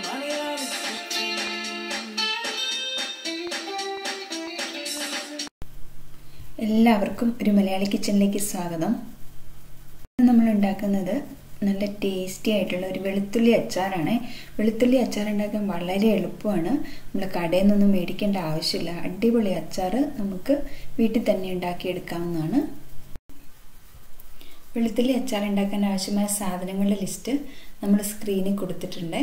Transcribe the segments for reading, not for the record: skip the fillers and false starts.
എല്ലാവർക്കും ഒരു മലയാളി കിച്ചണിലേക്ക് സ്വാഗതം. നമ്മൾ ഉണ്ടാക്കുന്നത് നല്ല ടേസ്റ്റി ആയിട്ടുള്ള ഒരു വെളുത്തുള്ളി അച്ചാറാണ്. വെളുത്തുള്ളി അച്ചാർ ഉണ്ടാക്കാൻ വളരെ എളുപ്പമാണ്. നമ്മൾ കടയിൽ നിന്നൊന്നും മേടിക്കേണ്ട ആവശ്യമില്ല. അടിപൊളി അച്ചാർ നമുക്ക് വീട്ടിൽ തന്നെ ഉണ്ടാക്കിയെടുക്കാവുന്നതാണ്. വെളുത്തുള്ളി അച്ചാർ ഉണ്ടാക്കാൻ ആവശ്യമായ സാധനങ്ങളുടെ ലിസ്റ്റ് നമ്മൾ സ്ക്രീനിൽ കൊടുത്തിട്ടുണ്ട്.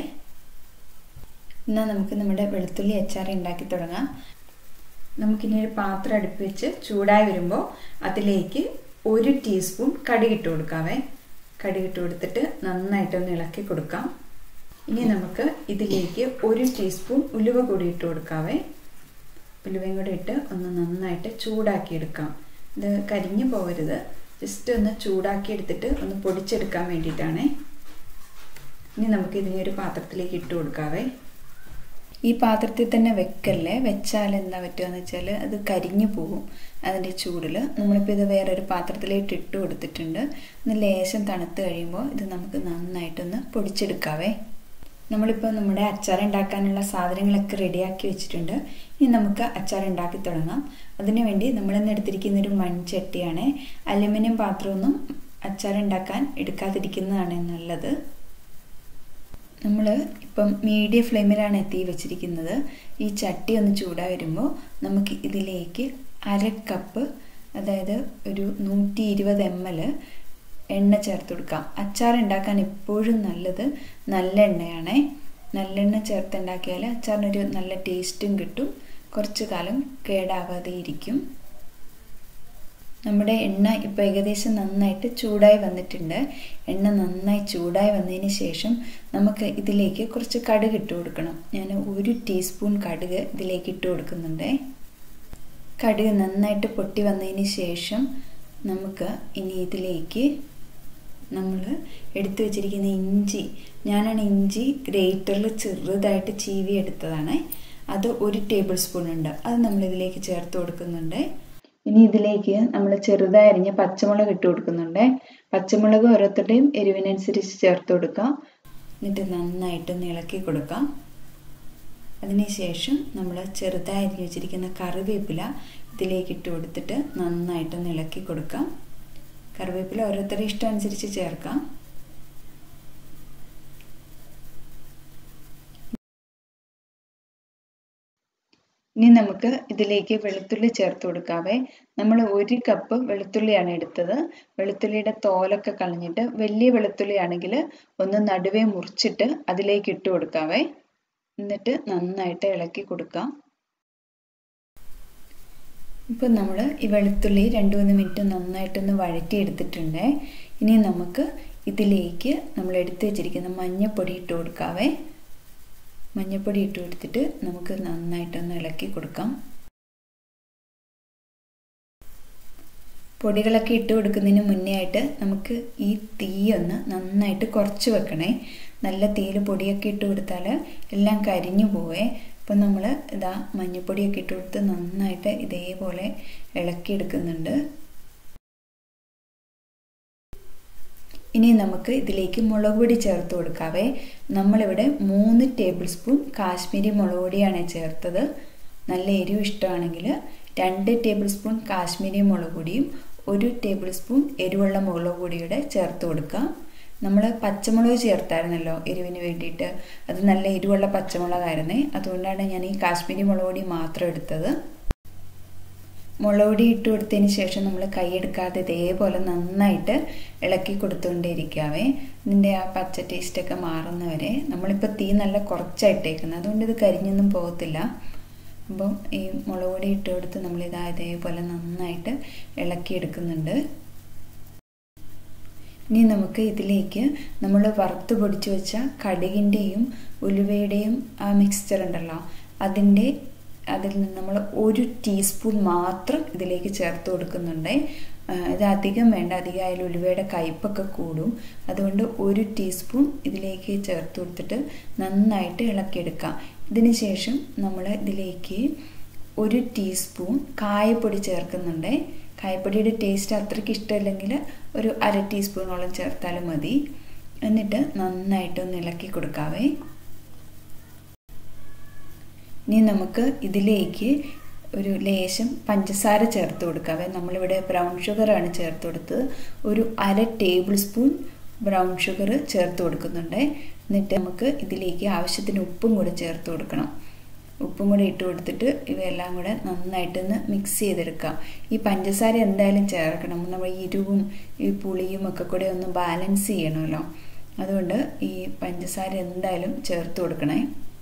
എന്നാൽ നമുക്ക് നമ്മുടെ വെളുത്തുള്ളി അച്ചാർ ഉണ്ടാക്കി തുടങ്ങാം. നമുക്കിനി ഒരു പാത്രം അടുപ്പ് വെച്ച് ചൂടായി വരുമ്പോൾ അതിലേക്ക് 1 ടീസ്പൂൺ കടുകിട്ട് കൊടുക്കാവേ. കടുകിട്ട് കൊടുത്തിട്ട് നന്നായിട്ടൊന്ന് ഇളക്കി കൊടുക്കാം. ഇനി നമുക്ക് ഇതിലേക്ക് 1 ടീസ്പൂൺ ഉലുവ കൂടി ഇട്ട് കൊടുക്കാവേ. ഉലുവയും കൂടി ഇട്ട് ഒന്ന് നന്നായിട്ട് ചൂടാക്കി എടുക്കാം. ഇത് കരിഞ്ഞു പോകരുത്, ജസ്റ്റ് ഒന്ന് ചൂടാക്കി എടുത്തിട്ട് ഒന്ന് പൊടിച്ചെടുക്കാൻ വേണ്ടിയിട്ടാണേ. ഇനി നമുക്ക് ഇതിനെ ഒരു പാത്രത്തിലേക്ക് ഇട്ട് കൊടുക്കാവേ. ഈ പാത്രത്തിൽ തന്നെ വെക്കല്ലേ, വെച്ചാൽ എന്താ പറ്റുകയെന്ന് വെച്ചാൽ അത് കരിഞ്ഞു പോകും അതിൻ്റെ ചൂടിൽ. നമ്മളിപ്പോൾ ഇത് വേറൊരു പാത്രത്തിലേക്ക് ഇട്ട് കൊടുത്തിട്ടുണ്ട്. ഒന്ന് ലേശം തണുത്ത് കഴിയുമ്പോൾ ഇത് നമുക്ക് നന്നായിട്ടൊന്ന് പൊടിച്ചെടുക്കാവേ. നമ്മളിപ്പോൾ നമ്മുടെ അച്ചാർ ഉണ്ടാക്കാനുള്ള സാധനങ്ങളൊക്കെ റെഡിയാക്കി വെച്ചിട്ടുണ്ട്. ഇനി നമുക്ക് അച്ചാർ ഉണ്ടാക്കി തുടങ്ങാം. അതിനുവേണ്ടി നമ്മളിന്ന് എടുത്തിരിക്കുന്നൊരു മൺചട്ടിയാണ്. അലുമിനിയം പാത്രമൊന്നും അച്ചാർ ഉണ്ടാക്കാൻ എടുക്കാതിരിക്കുന്നതാണ് നല്ലത്. നമ്മൾ ഇപ്പം മീഡിയം ഫ്ലെയിമിലാണ് തീ വെച്ചിരിക്കുന്നത്. ഈ ചട്ടി ഒന്ന് ചൂടായി വരുമ്പോൾ നമുക്ക് ഇതിലേക്ക് 1/2 കപ്പ്, അതായത് ഒരു 120 ml എണ്ണ ചേർത്ത് കൊടുക്കാം. അച്ചാർ ഉണ്ടാക്കാൻ എപ്പോഴും നല്ലത് നല്ല എണ്ണയാണേ. നല്ലെണ്ണ ചേർത്തുണ്ടാക്കിയാൽ അച്ചാറിനൊരു നല്ല ടേസ്റ്റും കിട്ടും, കുറച്ച് കാലം കേടാവാതെ ഇരിക്കും. നമ്മുടെ എണ്ണ ഇപ്പോൾ ഏകദേശം നന്നായിട്ട് ചൂടായി വന്നിട്ടുണ്ട്. എണ്ണ നന്നായി ചൂടായി വന്നതിന് ശേഷം നമുക്ക് ഇതിലേക്ക് കുറച്ച് കടുക് ഇട്ട് കൊടുക്കണം. ഞാൻ 1 ടീസ്പൂൺ കടുക് ഇതിലേക്ക് ഇട്ട് കൊടുക്കുന്നുണ്ട്. കടുക് നന്നായിട്ട് പൊട്ടി വന്നതിന് ശേഷം നമുക്ക് ഇനി ഇതിലേക്ക് നമ്മൾ എടുത്തു വെച്ചിരിക്കുന്ന ഇഞ്ചി, ഞാനാണ് ഇഞ്ചി ഗ്രേറ്ററിൽ ചെറുതായിട്ട് ചീവി എടുത്തതാണ്. അത് 1 ടേബിൾ സ്പൂൺ ഉണ്ട്. അത് നമ്മളിതിലേക്ക് ചേർത്ത് കൊടുക്കുന്നുണ്ട്. ഇനി ഇതിലേക്ക് നമ്മൾ ചെറുതായി അരിഞ്ഞ പച്ചമുളക് ഇട്ട് കൊടുക്കുന്നുണ്ട്. പച്ചമുളക് ഓരോരുത്തരുടെയും എരിവിനനുസരിച്ച് ചേർത്ത് കൊടുക്കാം. എന്നിട്ട് നന്നായിട്ടൊന്ന് ഇളക്കി കൊടുക്കാം. അതിനുശേഷം നമ്മൾ ചെറുതായി അരിഞ്ഞ് വെച്ചിരിക്കുന്ന കറിവേപ്പില ഇതിലേക്ക് ഇട്ട് കൊടുത്തിട്ട് നന്നായിട്ടൊന്ന് ഇളക്കി കൊടുക്കാം. കറിവേപ്പില ഓരോരുത്തരുടെ ഇഷ്ടം അനുസരിച്ച് ചേർക്കാം. ഇനി നമുക്ക് ഇതിലേക്ക് വെളുത്തുള്ളി ചേർത്ത് കൊടുക്കാവേ. നമ്മൾ 1 കപ്പ് വെളുത്തുള്ളിയാണ് എടുത്തത്. വെളുത്തുള്ളിയുടെ തോലൊക്കെ കളഞ്ഞിട്ട് വലിയ വെളുത്തുള്ളി ആണെങ്കിൽ ഒന്ന് നടുവേ മുറിച്ചിട്ട് അതിലേക്ക് ഇട്ട് കൊടുക്കാവേ. എന്നിട്ട് നന്നായിട്ട് ഇളക്കി കൊടുക്കാം. ഇപ്പം നമ്മൾ ഈ വെളുത്തുള്ളി 2-3 മിനിറ്റ് നന്നായിട്ടൊന്ന് വഴറ്റി എടുത്തിട്ടുണ്ട്. ഇനി നമുക്ക് ഇതിലേക്ക് നമ്മൾ എടുത്തു വെച്ചിരിക്കുന്ന മഞ്ഞൾപ്പൊടി ഇട്ട് കൊടുക്കാവേ. മഞ്ഞൾപ്പൊടി ഇട്ട് കൊടുത്തിട്ട് നമുക്ക് നന്നായിട്ടൊന്ന് ഇളക്കി കൊടുക്കാം. പൊടികളൊക്കെ ഇട്ട് കൊടുക്കുന്നതിന് മുന്നേ ആയിട്ട് നമുക്ക് ഈ തീ ഒന്ന് നന്നായിട്ട് കുറച്ച് വെക്കണേ. നല്ല തീയിൽ പൊടിയൊക്കെ ഇട്ട് കൊടുത്താൽ എല്ലാം കരിഞ്ഞു പോവേ. അപ്പം നമ്മൾ ഇതാ മഞ്ഞൾപ്പൊടിയൊക്കെ ഇട്ട് കൊടുത്ത് നന്നായിട്ട് ഇതേപോലെ ഇളക്കിയെടുക്കുന്നുണ്ട്. ഇനി നമുക്ക് ഇതിലേക്ക് മുളക് പൊടി ചേർത്ത് കൊടുക്കാവേ. നമ്മളിവിടെ 3 ടേബിൾ സ്പൂൺ കാശ്മീരി മുളക് പൊടിയാണ് ചേർത്തത്. നല്ല എരിവ് ഇഷ്ടമാണെങ്കിൽ 2 ടേബിൾ സ്പൂൺ കാശ്മീരി മുളക് പൊടിയും 1 ടേബിൾ സ്പൂൺ എരിവുള്ള മുളക് പൊടിയുടെ ചേർത്ത് കൊടുക്കാം. നമ്മൾ പച്ചമുളക് ചേർത്തായിരുന്നല്ലോ എരിവിന് വേണ്ടിയിട്ട്. അത് നല്ല എരിവുള്ള പച്ചമുളകായിരുന്നേ. അതുകൊണ്ടാണ് ഞാൻ ഈ കാശ്മീരി മുളക് പൊടി മാത്രം എടുത്തത്. മുളക് പൊടി ഇട്ട് കൊടുത്തതിന് ശേഷം നമ്മൾ കൈയെടുക്കാതെ ഇതേപോലെ നന്നായിട്ട് ഇളക്കി കൊടുത്തുകൊണ്ടേയിരിക്കാവേ. ഇതിൻ്റെ ആ പച്ച ടേസ്റ്റൊക്കെ മാറുന്നവരെ. നമ്മളിപ്പോൾ തീ നല്ല കുറച്ചായിട്ടേക്കുന്നത്, അതുകൊണ്ട് ഇത് കരിഞ്ഞൊന്നും പോകത്തില്ല. അപ്പം ഈ മുളക് പൊടി ഇട്ട് കൊടുത്ത് നമ്മളിതാ ഇതേപോലെ നന്നായിട്ട് ഇളക്കിയെടുക്കുന്നുണ്ട്. ഇനി നമുക്ക് ഇതിലേക്ക് നമ്മൾ വറുത്ത് പൊടിച്ച് വെച്ച കടുകിൻ്റെയും ഉലുവയുടെയും ആ മിക്സ്ചർ ഉണ്ടല്ലോ, അതിൽ നിന്ന് നമ്മൾ 1 ടീസ്പൂൺ മാത്രം ഇതിലേക്ക് ചേർത്ത് കൊടുക്കുന്നുണ്ട്. ഇത് അധികം വേണ്ട, അധികമായാലും ഉലുവയുടെ കയ്പ്പൊക്കെ കൂടും. അതുകൊണ്ട് 1 ടീസ്പൂൺ ഇതിലേക്ക് ചേർത്ത് കൊടുത്തിട്ട് നന്നായിട്ട് ഇളക്കിയെടുക്കാം. ഇതിന് ശേഷം നമ്മൾ ഇതിലേക്ക് 1 ടീസ്പൂൺ കായപ്പൊടി ചേർക്കുന്നുണ്ട്. കായപ്പൊടിയുടെ ടേസ്റ്റ് അത്രയ്ക്ക് ഇഷ്ടമില്ലെങ്കിൽ ഒരു 1/2 ടീസ്പൂണോളം ചേർത്താലും മതി. എന്നിട്ട് നന്നായിട്ടൊന്ന് ഇളക്കി കൊടുക്കാവേ. ഇനി നമുക്ക് ഇതിലേക്ക് ഒരു ലേശം പഞ്ചസാര ചേർത്ത് കൊടുക്കാം. നമ്മളിവിടെ ബ്രൗൺ ഷുഗറാണ് ചേർത്ത് കൊടുത്തത്. ഒരു 1/2 ടേബിൾ സ്പൂൺ ബ്രൗൺ ഷുഗർ ചേർത്ത് കൊടുക്കുന്നുണ്ട്. എന്നിട്ട് നമുക്ക് ഇതിലേക്ക് ആവശ്യത്തിന് ഉപ്പും കൂടെ ചേർത്ത് കൊടുക്കണം. ഉപ്പും കൂടെ ഇട്ട് കൊടുത്തിട്ട് ഇവയെല്ലാം കൂടെ നന്നായിട്ടൊന്ന് മിക്സ് ചെയ്തെടുക്കാം. ഈ പഞ്ചസാര എന്തായാലും ചേർക്കണം. നമ്മൾ എരിവും ഈ പുളിയും ഒക്കെ കൂടെ ഒന്ന് ബാലൻസ് ചെയ്യണമല്ലോ. അതുകൊണ്ട് ഈ പഞ്ചസാര എന്തായാലും ചേർത്ത് കൊടുക്കണേ.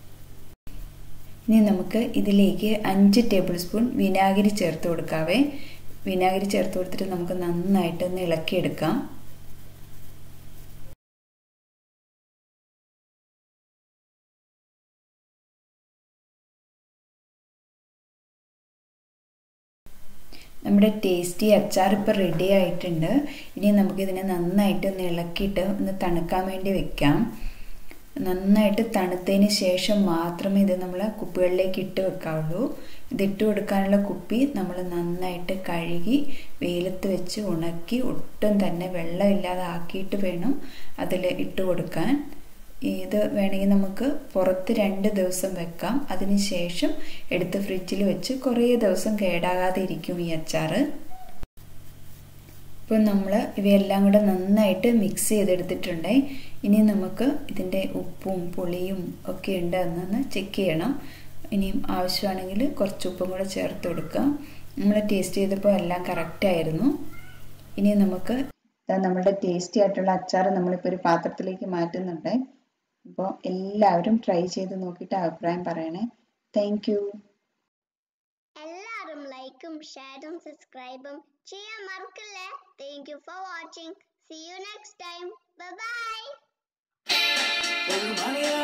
ഇനി നമുക്ക് ഇതിലേക്ക് 5 ടേബിൾ സ്പൂൺ വിനാഗിരി ചേർത്ത് കൊടുക്കാവേ. വിനാഗിരി ചേർത്ത് കൊടുത്തിട്ട് നമുക്ക് നന്നായിട്ടൊന്ന് ഇളക്കിയെടുക്കാം. നമ്മുടെ ടേസ്റ്റി അച്ചാർ ഇപ്പോൾ റെഡി ആയിട്ടുണ്ട്. ഇനി നമുക്കിതിനെ നന്നായിട്ട് ഒന്ന് ഇളക്കിയിട്ട് ഒന്ന് തണുക്കാൻ വേണ്ടി വെക്കാം. നന്നായിട്ട് തണുത്തതിന് ശേഷം മാത്രമേ ഇത് നമ്മൾ കുപ്പികളിലേക്ക് ഇട്ട് വെക്കാവുള്ളൂ. ഇതിട്ട് കൊടുക്കാനുള്ള കുപ്പി നമ്മൾ നന്നായിട്ട് കഴുകി വെയിലത്ത് വെച്ച് ഉണക്കി ഒട്ടും തന്നെ വെള്ളമില്ലാതെ ആക്കിയിട്ട് വേണം അതിൽ ഇട്ട് കൊടുക്കാൻ. ഇത് വേണമെങ്കിൽ നമുക്ക് പുറത്ത് 2 ദിവസം വെക്കാം. അതിനുശേഷം എടുത്ത് ഫ്രിഡ്ജിൽ വെച്ച് കുറേ ദിവസം കേടാകാതെ ഇരിക്കും ഈ അച്ചാർ. ഇപ്പോൾ നമ്മൾ ഇവയെല്ലാം കൂടെ നന്നായിട്ട് മിക്സ് ചെയ്തെടുത്തിട്ടുണ്ട്. ഇനി നമുക്ക് ഇതിൻ്റെ ഉപ്പും പുളിയും ഒക്കെ ഉണ്ട് എന്നൊന്ന് ചെക്ക് ചെയ്യണം. ഇനിയും ആവശ്യമാണെങ്കിൽ കുറച്ച് ഉപ്പും കൂടെ ചേർത്ത് കൊടുക്കാം. നമ്മൾ ടേസ്റ്റ് ചെയ്തപ്പോൾ എല്ലാം കറക്റ്റായിരുന്നു. ഇനി നമുക്ക് നമ്മുടെ ടേസ്റ്റി ആയിട്ടുള്ള അച്ചാർ നമ്മളിപ്പോൾ ഒരു പാത്രത്തിലേക്ക് മാറ്റുന്നുണ്ട്. അപ്പോൾ എല്ലാവരും ട്രൈ ചെയ്ത് നോക്കിയിട്ട് അഭിപ്രായം പറയണേ. Thank you. എല്ലാവരും ലൈക്കും ഷെയറും സബ്സ്ക്രൈബും ചെയ്യാൻ മറക്കല്ലേ. Thank you for watching. See you next time. Bye bye.